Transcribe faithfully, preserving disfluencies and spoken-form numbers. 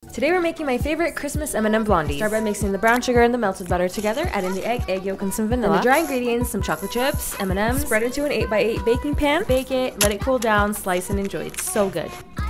Today we're making my favorite Christmas M and M blondies. Start by mixing the brown sugar and the melted butter together, add in the egg, egg yolk, and some vanilla. And the dry ingredients, some chocolate chips, M and M's, spread into an eight by eight baking pan, bake it, let it cool down, slice and enjoy. It's so good.